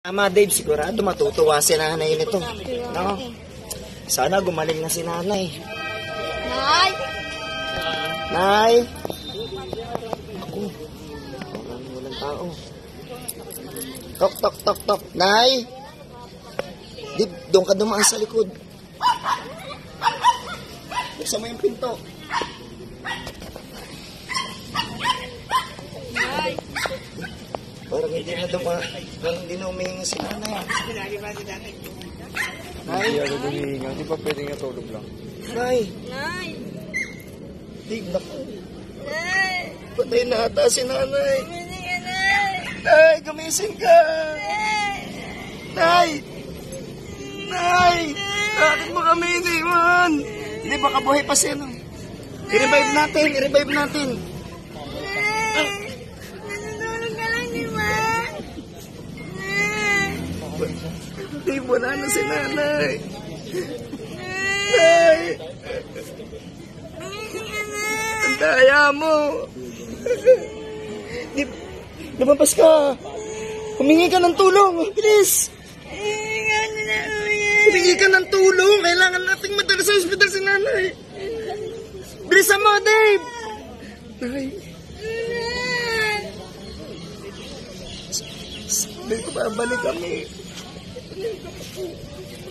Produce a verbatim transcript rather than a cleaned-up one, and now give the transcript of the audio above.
Tama, Dave, sigurado matutuwa si nanay nito. No? Sana gumaling na si nanay. Nay! Nay! Ako, walang, walang tao. Tok, tok, tok, tok. Nay! Dave, doon ka dumaan sa likod. Buksan mo yung pinto. Nay! Parang hindi na dumaan. Parang hindi na umihinga si nanay. Nay! Hindi ako humihinga. Di ba pwedeng natulog lang? Nay! Nay! Dave, naku. Nay! Patay na ata si nanay. Hindi ka, Nay! Nay, gumising ka! Nay! Nay! Bakit mo kami iniwan? Hindi, baka buhay pa siya, no? I-revive natin, i-revive natin. Nay! Natutulog ka lang, di ba? Nay! Hindi, wala na si nanay. Nay! Gumising ka na! Ang daya mo. Di, lumabas ka. Humingi ka ng tulong. Bilis. Hindi ka na, Kuya! Humingi ka ng tulong. Kailangan nating madala sa ospital si nanay. Bilisan mo, Dave. Nay. Nay! Dave, babalik kami.